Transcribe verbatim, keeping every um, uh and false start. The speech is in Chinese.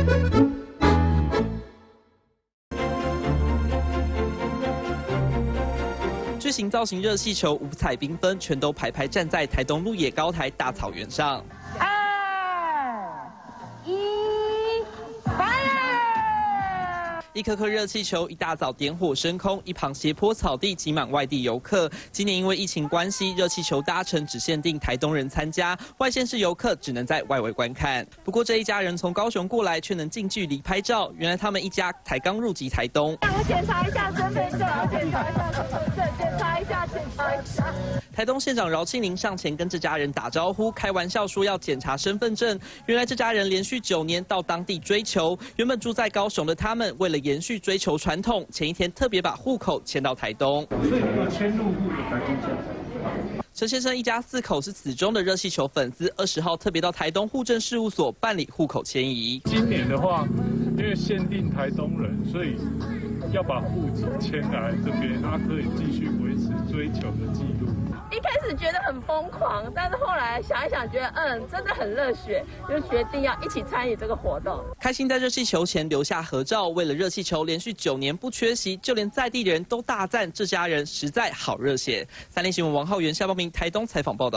巨型造型热气球五彩缤纷，全都排排站在台东鹿野高台大草原上。二一，发！一颗颗热气球一大早点火升空，一旁斜坡草地挤满外地游客。今年因为疫情关系，热气球搭乘只限定台东人参加，外县市游客只能在外围观看。不过这一家人从高雄过来，却能近距离拍照。原来他们一家才刚入籍台东。 我检查一下身份证，检查一下身份证，检查一下，检查一下。 台东县长饶庆林上前跟这家人打招呼，开玩笑说要检查身份证。原来这家人连续九年到当地追求，原本住在高雄的他们，为了延续追求传统，前一天特别把户口迁到台东。 所以有迁入户的台东县。 陈先生一家四口是此中的热气球粉丝，二十号特别到台东户政事务所办理户口迁移。 今年的话，因为限定台东人，所以要把户籍迁来这边，他可以继续维持追求的记录。 一开始觉得很疯狂，但是后来想一想，觉得嗯，真的很热血，就决定要一起参与这个活动。 开心在热气球前留下合照，为了热气球连续九年不缺席，就连在地人都大赞这家人实在好热血。三立新闻王浩源、夏报明台东采访报道。